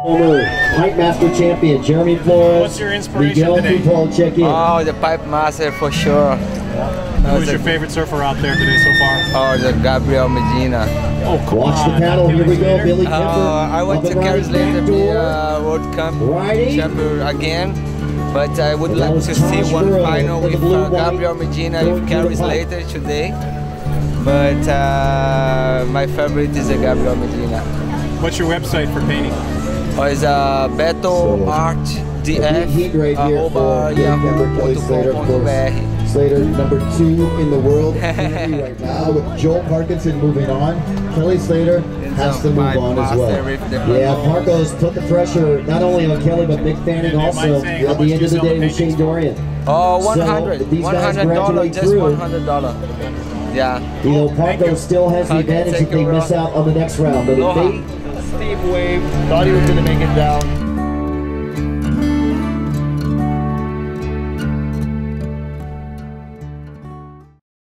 Former Pipe Master champion Jeremy Flores. What's your inspiration today? Check in. Oh, the Pipe Master for sure. Who's your favorite surfer out there today so far? Oh, the Gabriel Medina. Oh, come Watch on. the paddle. Here we go. Billy Kemper. I want to carry later the World Cup champion again. But I would like to see one final with Gabriel Medina if carries later today. But my favorite is the Gabriel Medina. What's your website for painting? Oh, it's Betoarte yahoo.com.br. Slater, number 2 in the world right now with Joel Parkinson moving on. Kelly Slater has to move on as well. Yeah, Parco's put the pressure not only on Kelly but Mick Fanning also at the end of the day with Shane Dorian. Oh, $100. $100, just $100. Yeah. You know, Parco still has the advantage if they miss out on the next round. But if they Steve Wave thought he was going to make it down.